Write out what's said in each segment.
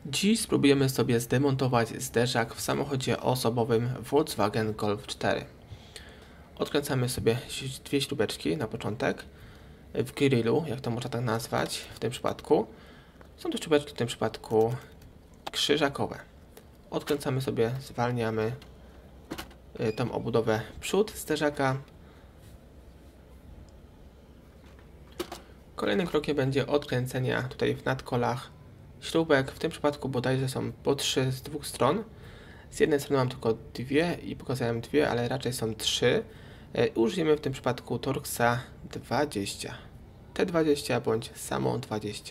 Dziś spróbujemy sobie zdemontować zderzak w samochodzie osobowym Volkswagen Golf 4. Odkręcamy sobie dwie śrubeczki na początek w grillu, jak to można tak nazwać w tym przypadku. Są to śrubeczki w tym przypadku krzyżakowe. Odkręcamy sobie, zwalniamy tą obudowę przód zderzaka. Kolejnym krokiem będzie odkręcenie tutaj w nadkolach śrubek. W tym przypadku bodajże są po 3 z dwóch stron. Z jednej strony mam tylko dwie i pokazałem dwie, ale raczej są 3. Użyjemy w tym przypadku Torxa 20. T20 bądź samo 20.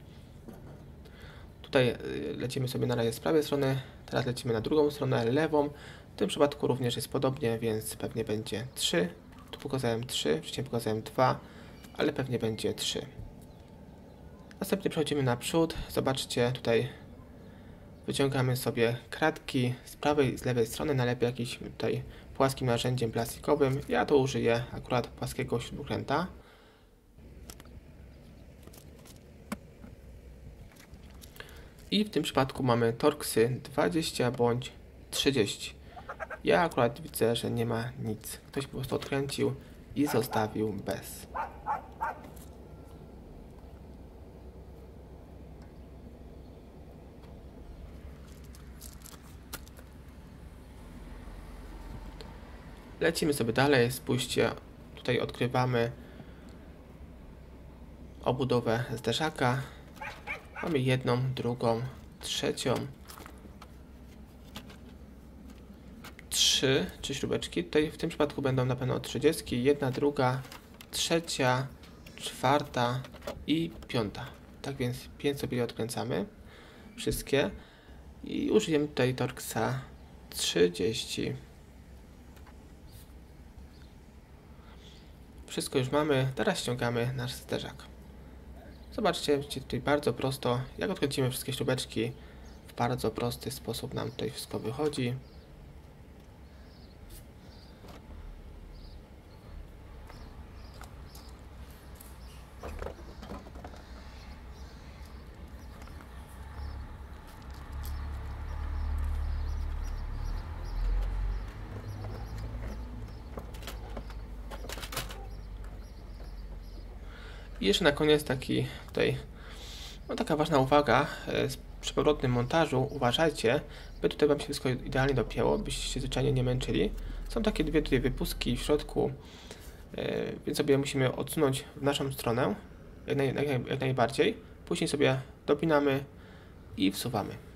Tutaj lecimy sobie na razie z prawej strony, teraz lecimy na drugą stronę, lewą. W tym przypadku również jest podobnie, więc pewnie będzie 3. Tu pokazałem 3, wcześniej pokazałem 2, ale pewnie będzie 3. Następnie przechodzimy na przód. Zobaczcie, tutaj wyciągamy sobie kratki z prawej i z lewej strony, najlepiej jakimś tutaj płaskim narzędziem plastikowym. Ja to użyję akurat płaskiego śrubokręta. I w tym przypadku mamy Torxy 20 bądź 30. Ja akurat widzę, że nie ma nic. Ktoś po prostu odkręcił i zostawił bez. Lecimy sobie dalej, spójrzcie, tutaj odkrywamy obudowę zderzaka. Mamy jedną, drugą, trzecią, trzy śrubeczki. Tutaj w tym przypadku będą na pewno 30, jedna, druga, trzecia, czwarta i piąta. Tak więc 5 sobie odkręcamy, wszystkie i użyjemy tutaj Torxa 30. Wszystko już mamy, teraz ściągamy nasz zderzak. Zobaczcie, tutaj bardzo prosto, jak odkręcimy wszystkie śrubeczki, w bardzo prosty sposób nam tutaj wszystko wychodzi. I jeszcze na koniec taka ważna uwaga, przy powrotnym montażu uważajcie, by tutaj Wam się wszystko idealnie dopięło, byście się zwyczajnie nie męczyli. Są takie dwie tutaj wypustki w środku, więc sobie musimy odsunąć w naszą stronę jak najbardziej. Później sobie dopinamy i wsuwamy.